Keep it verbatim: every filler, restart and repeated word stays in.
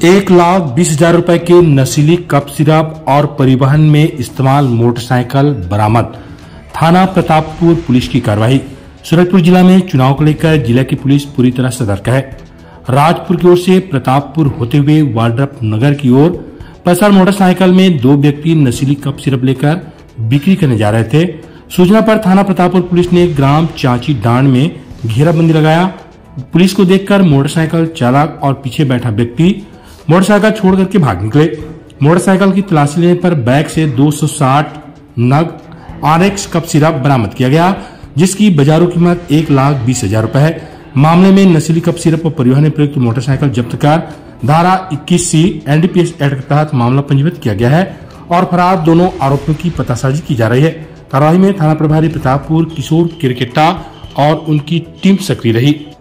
एक लाख बीस हजार रूपए के नशीली कप सिरप और परिवहन में इस्तेमाल मोटरसाइकिल बरामद। थाना प्रतापपुर पुलिस की कार्रवाई। सूरजपुर जिला में चुनाव को लेकर जिला की पुलिस पूरी तरह सतर्क है। राजपुर की ओर से प्रतापपुर होते हुए वाड्रप नगर की ओर पल्सर मोटरसाइकिल में दो व्यक्ति नशीली कप सिरप लेकर बिक्री करने जा रहे थे। सूचना पर थाना प्रतापपुर पुलिस ने ग्राम चाची डांड में घेराबंदी लगाया। पुलिस को देखकर मोटरसाइकिल चालक और पीछे बैठा व्यक्ति मोटरसाइकिल छोड़ करके भाग निकले। मोटरसाइकिल की तलाशी लेने पर बैग से दो सौ साठ नग आरएक्स कप सिरप बरामद किया गया, जिसकी बाजारू कीमत एक लाख बीस हजार रूपए है। मामले में नशीली कप सिरप और परिवहन में प्रयुक्त मोटरसाइकिल जब्त कर धारा इक्कीस सी एनडीपीएस एक्ट के तहत मामला पंजीबद्ध किया गया है और फरार दोनों आरोपियों की पतासाजी की जा रही है। कार्रवाई में थाना प्रभारी प्रतापपुर किशोर किरकेटा और उनकी टीम सक्रिय रही।